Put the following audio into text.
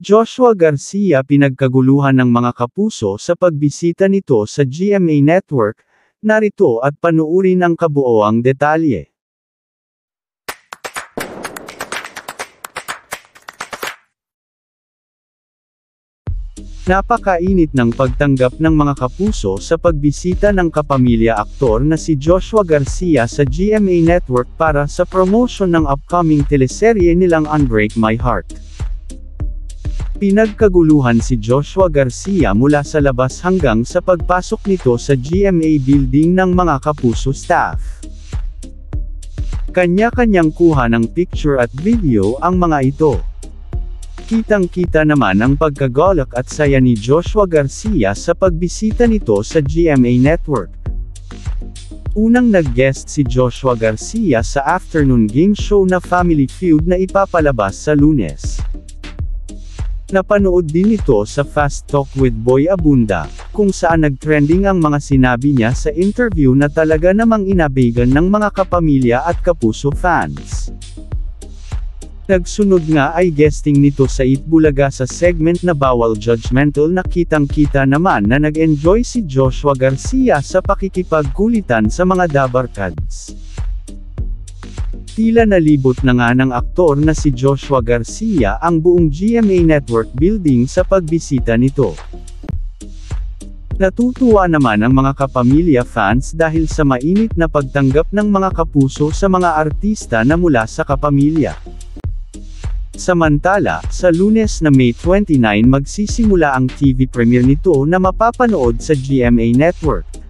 Joshua Garcia pinagkaguluhan ng mga kapuso sa pagbisita nito sa GMA Network. Narito at panuurin ang kabuoang detalye. Napakainit ng pagtanggap ng mga kapuso sa pagbisita ng kapamilya aktor na si Joshua Garcia sa GMA Network para sa promotion ng upcoming teleserye nilang Unbreak My Heart. Pinagkaguluhan si Joshua Garcia mula sa labas hanggang sa pagpasok nito sa GMA building ng mga kapuso staff. Kanya-kanyang kuha ng picture at video ang mga ito. Kitang-kita naman ang pagkagolak at saya ni Joshua Garcia sa pagbisita nito sa GMA Network. Unang nag-guest si Joshua Garcia sa afternoon game show na Family Feud na ipapalabas sa Lunes. Napanood din ito sa Fast Talk with Boy Abunda, kung saan nag-trending ang mga sinabi niya sa interview na talaga namang inabigan ng mga kapamilya at kapuso fans. Nagsunod nga ay guesting nito sa Itbulaga sa segment na Bawal Judgmental na kitang-kita naman na nag-enjoy si Joshua Garcia sa pakikipagkulitan sa mga dabarkads. Tila nalibot na nga ng aktor na si Joshua Garcia ang buong GMA Network building sa pagbisita nito. Natutuwa naman ang mga kapamilya fans dahil sa mainit na pagtanggap ng mga kapuso sa mga artista na mula sa kapamilya. Samantala, sa Lunes na May 29 magsisimula ang TV premiere nito na mapapanood sa GMA Network.